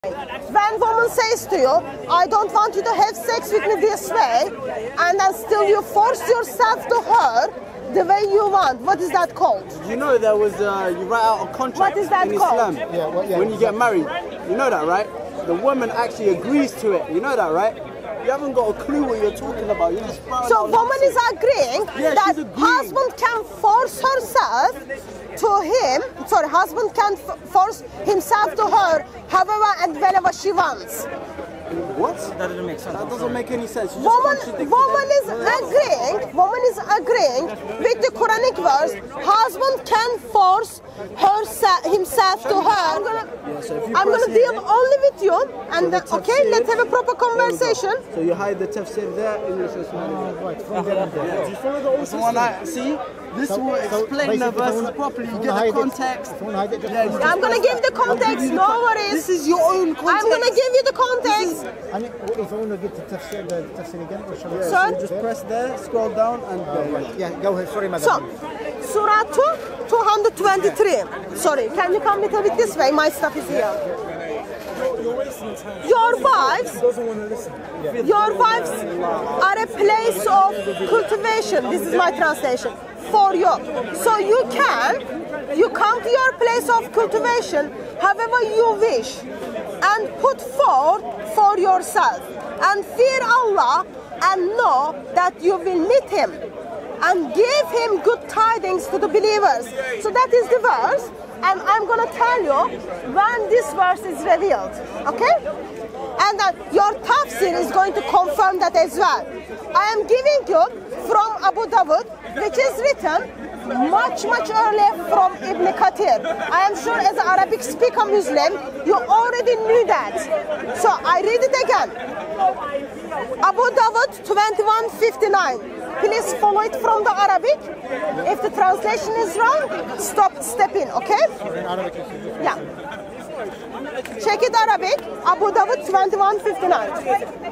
When woman says to you, I don't want you to have sex with me this way, and then still you force yourself to her the way you want, what is that called? You know there was, you write out a contract what is that in called? Islam when you get married. You know that, right? The woman actually agrees to it. You know that, right? You haven't got a clue what you're talking about. You're just so woman is agreeing that agreeing. husband can force herself to him, sorry, husband can force himself to her however and whenever she wants. What? That doesn't make sense. That doesn't make any sense. Woman is agreeing with the Quranic verse. Husband can force himself to her. I'm gonna deal only with you, and okay, let's have a proper conversation. So you hide the tafsir there, English is see? This will explain the verses properly. You get the context. I'm gonna give the context. No worries. This is your own context. I'm gonna give you the context. If I want to get the tafsir again, or shall I? So just press there, scroll down, and yeah, go ahead. Sorry, madam. So, Surah 2, 223. Sorry, can you come a little bit this way? My stuff is here. Your wives are a place of cultivation. This is my translation for you. So you come to your place of cultivation however you wish and put forth for yourself and fear Allah and know that you will meet Him and give Him good tidings to the believers. So that is the verse, and I'm going to tell you when this verse is revealed, okay? And then your tafsir is going to confirm that as well. I am giving you from Abu Dawud, which is written much earlier from Ibn Kathir. I am sure as an Arabic speaker Muslim, you already knew that. So I read it again. Abu Dawud 2159. Please follow it from the Arabic. If the translation is wrong, step in, okay? Yeah. Check it Arabic. Abu Dawud 2159.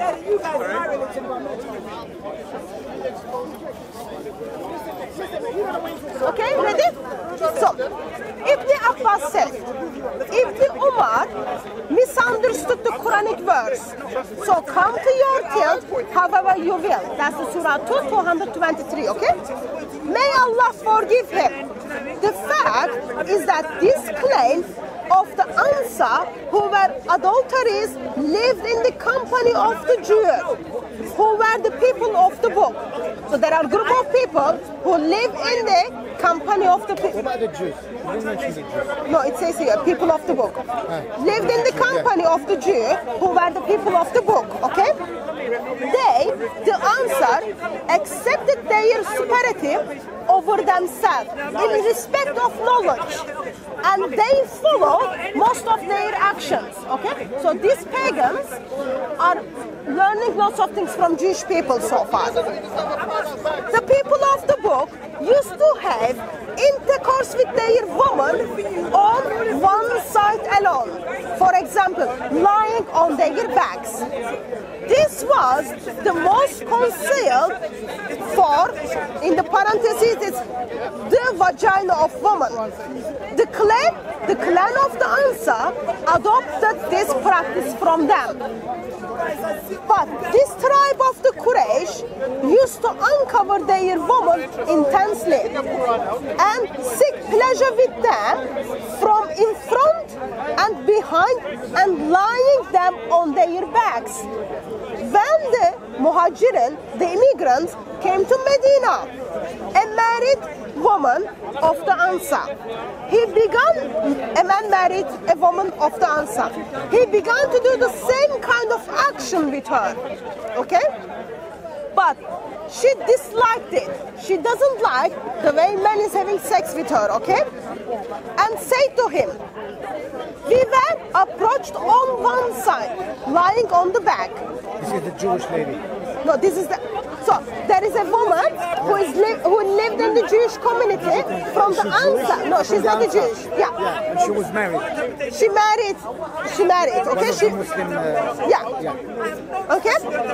Okay, ready? So, Ibn Abbas said, Ibn Umar misunderstood the Quranic verse. So come to your tent however you will. That's the Surah 2, 223, okay? May Allah forgive him. The fact is that this claim of the Ansar who were adulteries lived in the company of the Jews, who were the people of the book. So there are a group of people who live in the company of the people. What about the Jews? You didn't mention the Jews. No, it says here, people of the book. Lived in the company of the Jews, who were the people of the book, okay? They, the Ansar, accepted their superiority over themselves in respect of knowledge, and they followed most of their actions, okay? So these pagans are learning lots of things from Jewish people so far. The people of the book used to have intercourse with their woman on one side alone. For example, lying on their backs. This was the most concealed for, in the parentheses, it's the vagina of woman. The clan of the Ansar adopted this practice from them. But this tribe of the Quraysh used to uncover their woman intensely and seek pleasure with them from in front and behind and lying them on their backs. When the Muhajirin, the immigrants, came to Medina, a married woman of the Ansar, a man married a woman of the Ansar. He began to do the same kind of action with her, okay? But she disliked it. She doesn't like the way man is having sex with her, okay? And said to him, we were approached on one side, lying on the back. This is the Jewish lady. No, this is the. So there is a woman who lived in the Jewish community from the answer. No, she's not a Jewish. Yeah. Yeah, and she was married. She married. Okay. She. Muslim. Yeah. Okay.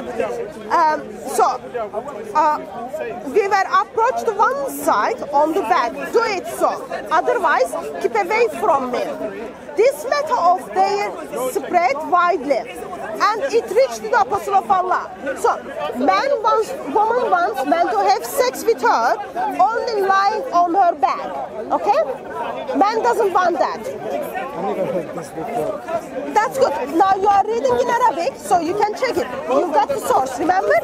We were approached one side on the back. Do it so. Otherwise, keep away from me. This matter of their spread widely, and it reached the Apostle of Allah. So, woman wants man to have sex with her, only lying on her back. Okay? Man doesn't want that. I never heard this before. That's good. Now you are reading in Arabic, so you can check it. You've got the source, remember?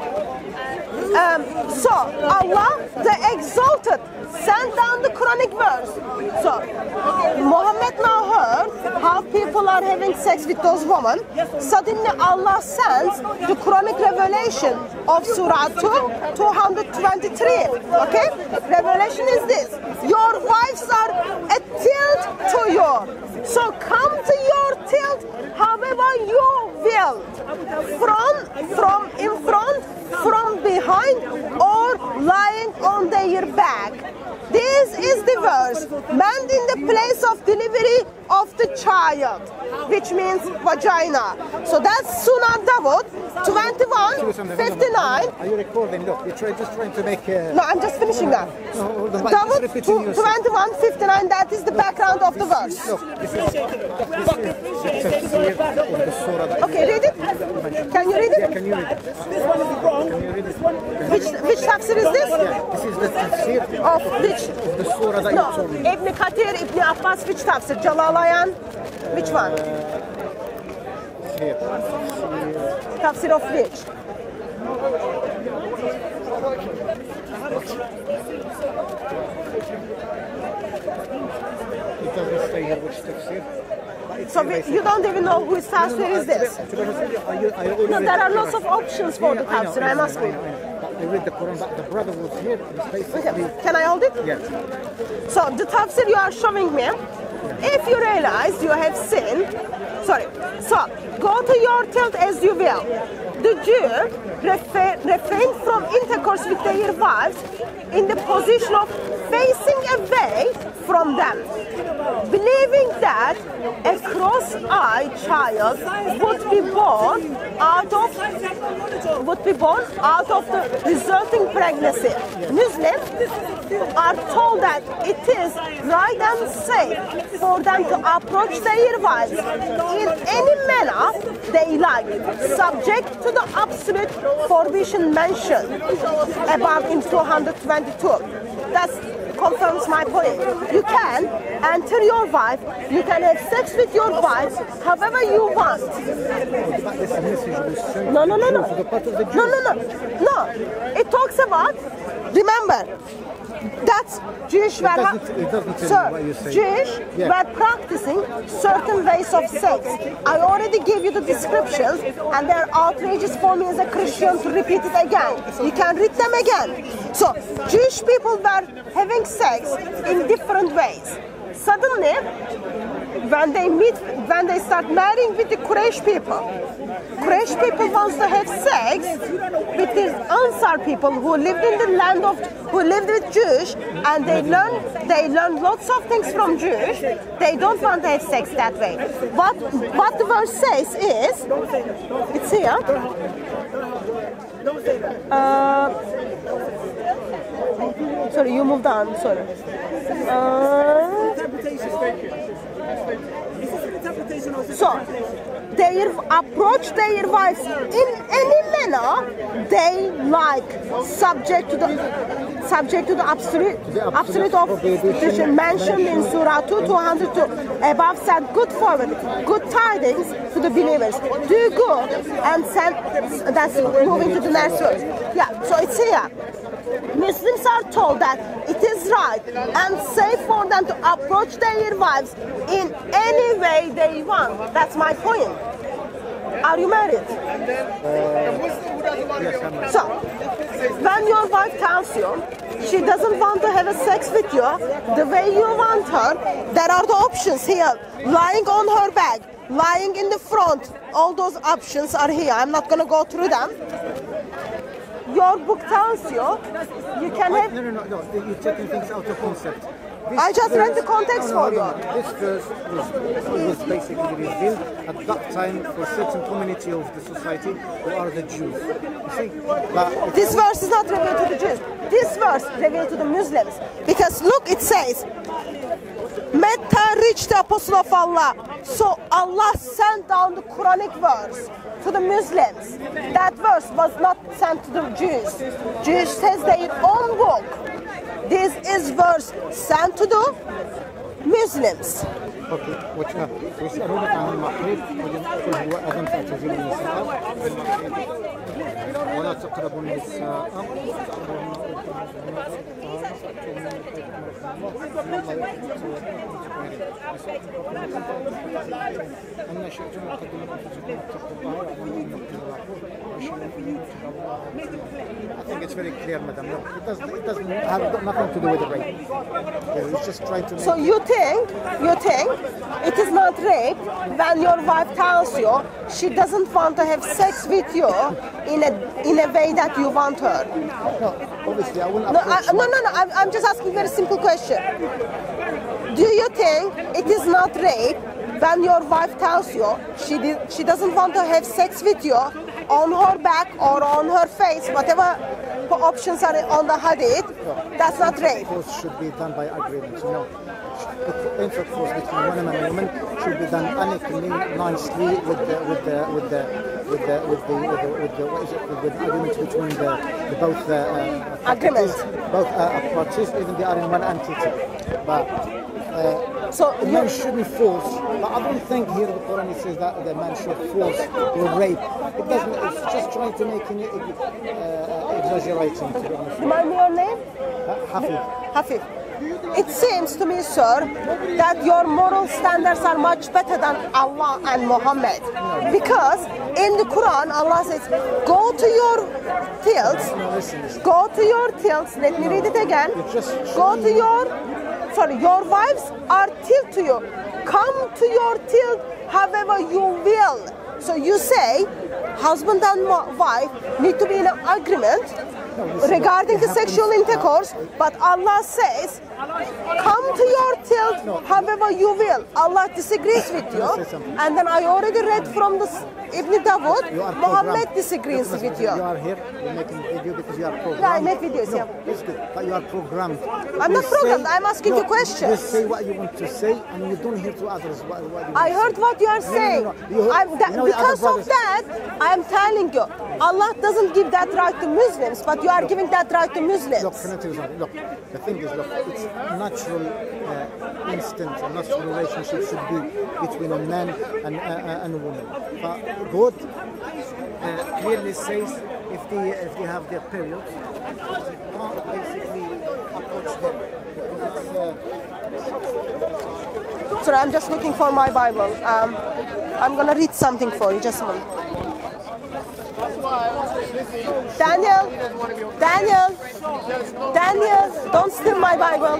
So Allah, the Exalted, sent down the Quranic verse. So Muhammad now heard how people are having sex with those women. Suddenly Allah sends the Quranic revelation of Surah 223. Okay? Revelation is this. Your wives are a tilt to you. So come to your tilt however you will. From in front, from behind, or lying on their back. This is the verse. Man in the place of delivery of the child, which means vagina. So that's Sunan Dawud 21:59. Are you recording? Look, you're just trying to make. No, I'm just finishing that. No, Dawud 21:59. That is the background of the verse. Look, this is the tafsir of the surah. Okay, read it. Can you read it? Yeah, can you read it? Can you read it? Which tafsir is this? Yeah, this is the tafsir Of which? of the surah that you No, told me. Ibn Kathir, Ibn Abbas, which tafsir? Jalalayan? Which one? Here. Tafsir of which? It doesn't say here which tafsir. So you don't even know whose tafsir is this? To be honest with you, I already No, read there the are lots Quran. of options for the I know, tafsir, I'm asking. I know. But I read the Quran, but the brother was here. He's basically. Okay, can I hold it? Yeah. So the tafsir you are showing me, if you realize you have sinned, so go to your tilt as you will. The Jew refrained from intercourse with their wives in the position of facing away from them, believing that a cross-eyed child would be born out of the resulting pregnancy. Muslims are told that it is right and safe for them to approach their wives in any manner they like, subject to the absolute prohibition mentioned above in 222. That confirms my point. You can enter your wife, you can have sex with your wife however you want. But this message was sent No. to the part of the Jews. No. It talks about, remember, that's Jewish It doesn't tell you what you say. Jewish Yeah. were practicing certain ways of sex. I already gave you the descriptions, and they're outrageous for me as a Christian to repeat it again. You can read them again. So Jewish people were having sex in different ways. Suddenly, when they start marrying with the Quraysh people wants to have sex with these Ansar people who lived in the land who lived with Jews, and they learn lots of things from Jews. They don't want to have sex that way. What the verse says is, it's here. Sorry, you moved on. Sorry. So they approach their wives in any manner they like, subject to the absolute of prohibition mentioned in Surah 202. Above said, good tidings to the believers. Do good and send. That's moving to the next verse. Yeah, so it's here. Muslims are told that it is right and safe for them to approach their wives in any way they want. That's my point. Are you married? So, when your wife tells you she doesn't want to have a sex with you the way you want her, there are the options here. Lying on her back, lying in the front, all those options are here. I'm not going to go through them. your book tells you you can have. No. You're taking things out of concept. I just read the context for you. This verse was basically revealed at that time for a certain community of the society who are the Jews. You see? But This verse is not revealed to the Jews. This verse revealed to the Muslims. Because look, it says, Metta reached the apostle of Allah. So Allah sent down the Quranic verse to the Muslims. That verse was not sent to the Jews. Jews says their own book. This is verse sent to the Muslims. اوكي ويسالونك عن المحيط قل هو اذن فاعتزلوا النساء ولا تقربوا النساء أن شئتم وقدموا أنفسكم واتقوا الله واعلموا أنكم ملاقوه. I think it's very clear, madam. No, it doesn't have nothing to do with the rape. It's just trying to make. So you think it is not rape when your wife tells you she doesn't want to have sex with you in a way that you want her? No, obviously I wouldn't No, approach I'm just asking a very simple question. Do you think it is not rape when your wife tells you she doesn't want to have sex with you on her back or on her face, whatever options are on the hadith? That's not rape. Intercourse should be done by agreement. You know, intercourse between one man and woman should be done amicably, nicely, with the agreement between the both Agreement. both parties, even they are in one entity. But So the man shouldn't force. But I don't think here the Quran says that the man should force or rape. It doesn't. It's just trying to make it exaggerating. To be honest. remind me your name? Hafiz. Hafif. It seems to me, sir, that your moral standards are much better than Allah and Muhammad. Because in the Quran, Allah says, go to your tilts, go to your tilts, let me read it again, go to your wives are tilt to you, come to your tilt however you will. So you say, husband and wife need to be in an agreement regarding the sexual intercourse, but Allah says, come to your tilt however you will. Allah disagrees with you. And then I already read from the Ibn Dawood, Muhammad disagrees with you. You are here, you're making video because you are programmed. Yeah, I make videos, no, yeah. That's good, but you are programmed. I'm not programmed, I'm asking you questions. You say what you want to say and you don't hear to others what you want I heard what you are saying. Because of that, I am telling you, Allah doesn't give that right to Muslims, but you are giving that right to Muslims. Look, can I tell you something? Look, the thing is, look, it's natural instinct, a natural relationship should be between a man and a woman. But God clearly says if they have their periods, you can't basically approach them. Sorry, I'm just looking for my Bible. I'm gonna read something for you, just a moment. Daniel, don't steal my Bible.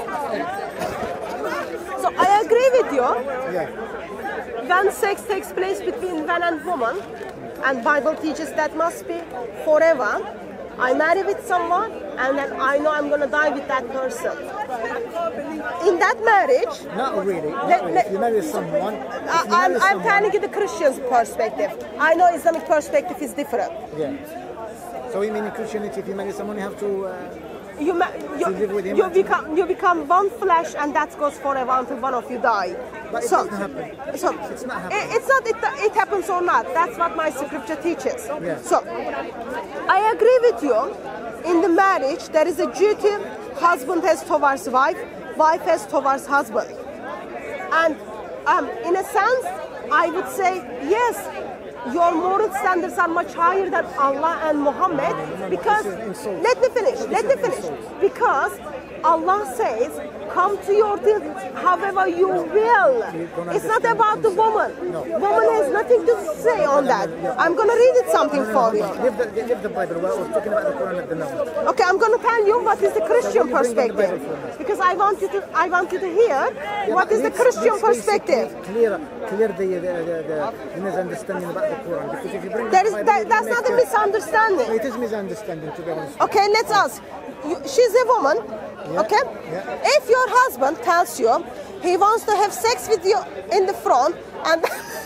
So I agree with you. Yeah. When sex takes place between man and woman, and Bible teaches that must be forever, I marry with someone, and then I know I'm gonna die with that person. In that marriage, Not really. If you marry someone, I'm telling you the Christian's perspective. I know Islamic perspective is different. Yeah. So you mean in Christianity, if you marry someone, you have to live with him? You become one flesh, and that goes forever until one of you die. But it doesn't happen. So It's not happening. it's not it happens or not. That's what my scripture teaches. Yeah. So I agree with you. In the marriage, there is a duty husband has towards wife, wife has towards husband. And in a sense, I would say yes. Your moral standards are much higher than Allah and Muhammad because let me finish. Because Allah says come to your till however you will. It's not about the woman. Woman has nothing to say on that. I'm going to read it something for you. Leave the Bible. We're talking about the Quran at the moment. Okay, I'm going to tell you what is the Christian perspective, because I want you to hear what is the Christian perspective. Clear the misunderstanding about the Quran. Because if you bring That's not a misunderstanding. It is misunderstanding, to be honest. Okay, let's ask. She's a woman, okay? Yeah. If your husband tells you he wants to have sex with you in the front and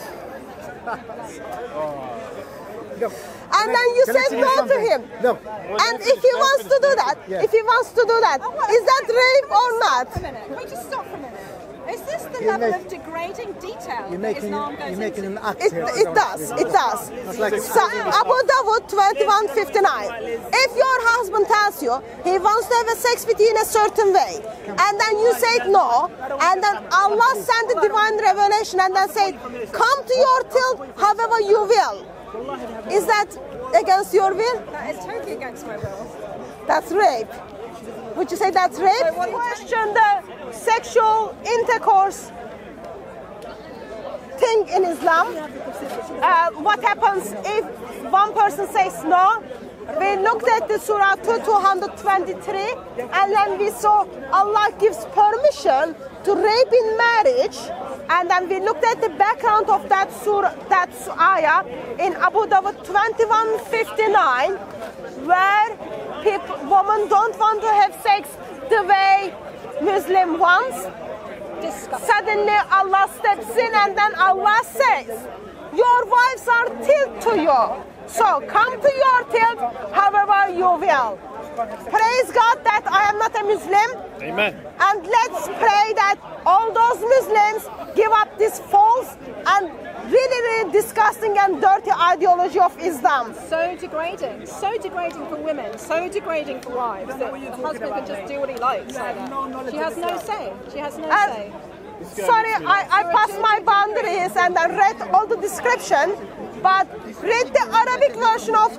and then you say no to him. No. And if he wants to do that, is that rape or not? A minute. Can we just stop for a minute? Is this the level of degrading detail that Islam goes You're making into? an act It here. does. like- So, Abu Dawud 21:59. If your husband tells you he wants to have a sex with you in a certain way, and then you say no, and then Allah sent the divine revelation and then said, come to your till however you will. Is that against your will? That is totally against my will. That's rape. Would you say that's rape? Question the sexual intercourse thing in Islam. What happens if one person says no? We looked at the Surah 223 and then we saw Allah gives permission to rape in marriage, and then we looked at the background of that surah, that ayah in Abu Dawud 21:59, where women don't want to have sex the way Muslim wants. Disgusting. Suddenly Allah steps in and then Allah says, your wives are tilt to you. So come to your tilt however you will. Praise God that I am not a Muslim. Amen. And let's pray that all those Muslims give up this false and really disgusting and dirty ideology of Islam. So degrading for women, so degrading for wives that the husband can just do what he likes like that. She has no say. She has no say. Sorry, I passed my boundaries and I read all the description, but read the Arabic version of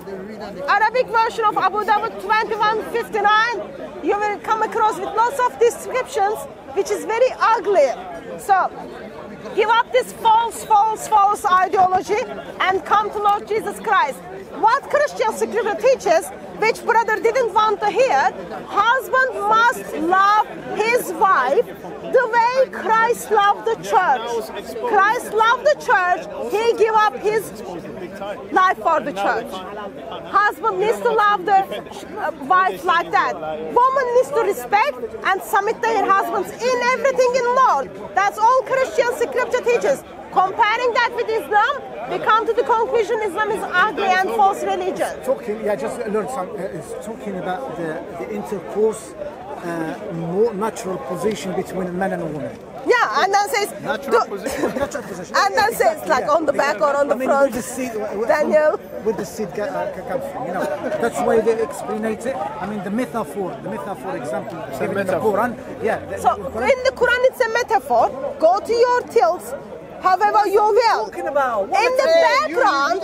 Abu Dawud 21:59. You will come across with lots of descriptions, which is very ugly. So give up this false ideology and come to Lord Jesus Christ. What Christian scripture teaches, which brother didn't want to hear, husband must love his wife the way Christ loved the church. Christ loved the church. He gave up his life for the church. Husband needs to love the wife like that. Woman needs to respect and submit their husbands in everything in Lord. That's all Christian scripture teaches. Comparing that with Islam, we come to the conclusion Islam is ugly and false religion. Just learn some. It's talking about the intercourse, more natural position between a man and a woman. Yeah, and then says Natural position. and then says like on the back or on the front. With the seed, Daniel. With the seed comes from, that's why they explain it. I mean, the metaphor example given in the Quran. Yeah. So in the Quran it's a metaphor. Go to your tilts however you will. In the background,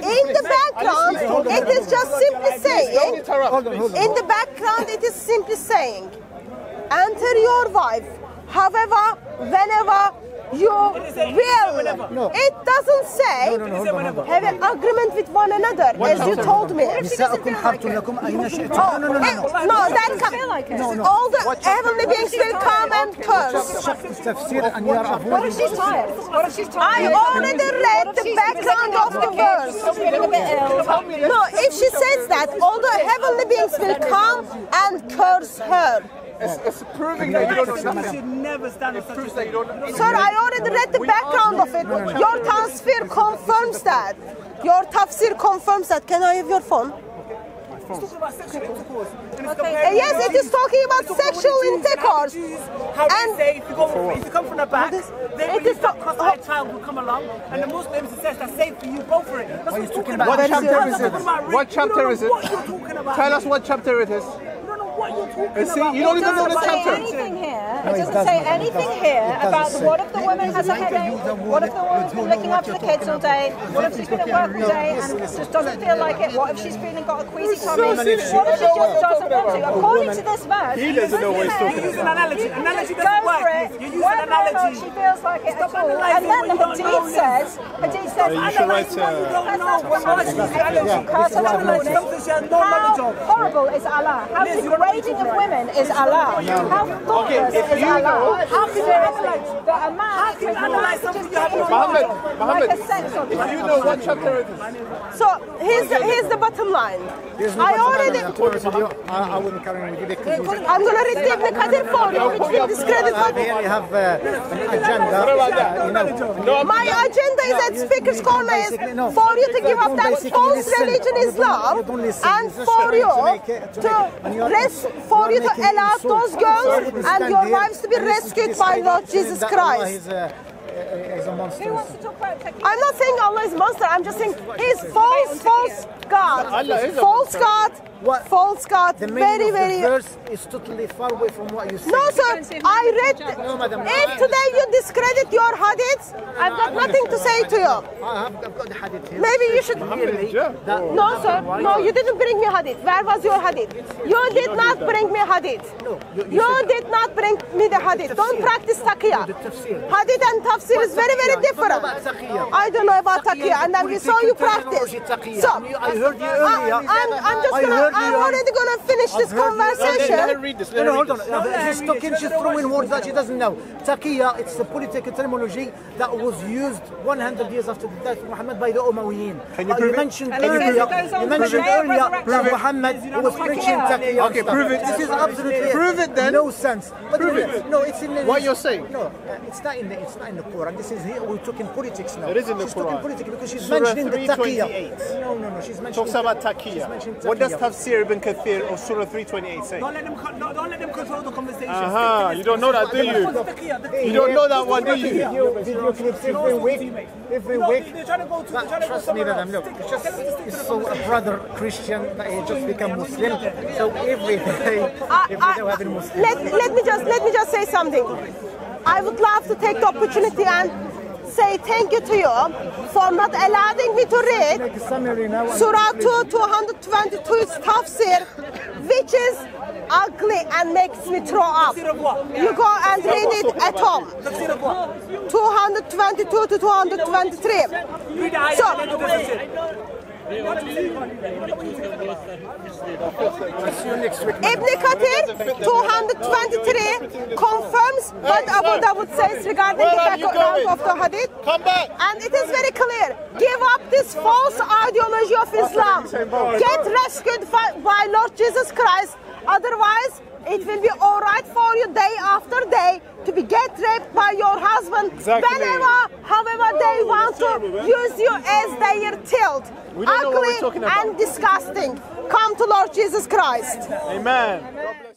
it is just simply saying, in the background it is simply saying, enter your wife however, whenever you will. No. It doesn't say have an agreement with one another, as you told me. نساؤكم حرث لكم أن يشئتم. No, that all the heavenly beings will come and curse. تفسير أن يرى What if she's tired? What if she's tired? I already read the background of the verse. Feeling a bit ill. No, if she says that, all the heavenly beings will come and curse her. It's proving that you don't know. You should never stand up. It proves that you don't know. Sir, I already read the background of it. Your tafsir confirms that. Your tafsir confirms that. Can I have your phone? Yes, it is talking about sexual intercourse. And if you come from the back, then when you start cross-eyed child will come along, and the Muslims it says that's safe for you, go for it. That's what he's talking about. What chapter is it? What chapter is it? What you're talking about. Tell us what chapter it is. What you're talking See, you don't even know the chapter. Anything here It doesn't say anything here about what if the woman has a headache, what if the woman's been looking after the kids all day, what if she's been at work all day and just doesn't feel like it, what if she's feeling got a queasy tummy, what if she just doesn't want to. According to this verse, he doesn't know what he's talking Use an analogy. Analogy go doesn't work. for it, You use whether an or not analogy. she feels like it at all. And then the Hadith says, how horrible is Allah? How degrading of women is Allah? How thoughtless is Allah? How can you analyze? That a man can you analyze something you haven't like a sex object. You know what chapter it is? So here's the bottom line. I already. I wouldn't carry on with you because I'm going to read Ibn Kathir for you, which will discredit me. here you have an agenda. My agenda is at Speaker's Corner is for you to give up that false religion Islam and for you to allow those girls and your wives to be rescued by Lord Jesus Christ. Is a monster. Who wants to talk about Taqiyya? I'm not saying Allah is monster. I'm just saying he's false God. Allah is a False monster. God. What? False God. The meaning Very, of the very. verse is totally far away from what you say. No, sir. I read. No, madam. If today you discredit your hadiths, I've got nothing to say to you. I've got the hadith here. Maybe you should. No, sir. No, you didn't bring me hadith. Where was your hadith? You did not bring me hadith. You did not bring me the hadith. Don't practice taqiyya. Hadith and tafsir is very, very different. I don't know about taqiyya, and then we saw you practice. So, I heard you earlier. I'm already gonna finish this conversation. Let her read this. No, hold on. She's throwing words that she doesn't know. Taqiyya, it's the political terminology that was used 100 years after the death of Muhammad by the Umayyin. You mentioned earlier that Muhammad was preaching Taqiyya. Okay, prove it. This is absolutely Prove it then. no sense. But Prove it. No, it's in the, What you're saying? No, it's not in the Quran. This is here. We're talking politics now. It is in the she's Quran. talking politics because she's Surah mentioning the Taqiyya. 328. No. She's mentioning. Talks about taqiyya. What does Tafsir ibn Kathir or Surah 328 say? Don't let them control the conversation. You don't know that, do you? You don't know that one, do you? Video clips every week. They're trying to go to Trust me, madam. Look, it's so a brother Christian that he just become Muslim. So every day we're having Muslim. Let me just say something. I would love to take the opportunity and say thank you to you for not allowing me to read Surah 222's tafsir, which is ugly and makes me throw up. You go and read it at home. 222 to 223. So, Ibn Kathir 223 confirms what Abu Dawud says regarding the background of the hadith. Come back. And it is very clear. Give up this false ideology of Islam. Get rescued by Lord Jesus Christ. Otherwise, it will be all right for you day after day to be get raped by your husband however they want to use you as their tilt. Ugly and disgusting. Come to Lord Jesus Christ. Amen.